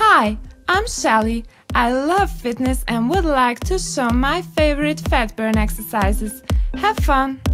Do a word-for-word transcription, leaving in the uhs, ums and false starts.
Hi, I'm Shelly. I love fitness and would like to show my favorite fat burn exercises. Have fun!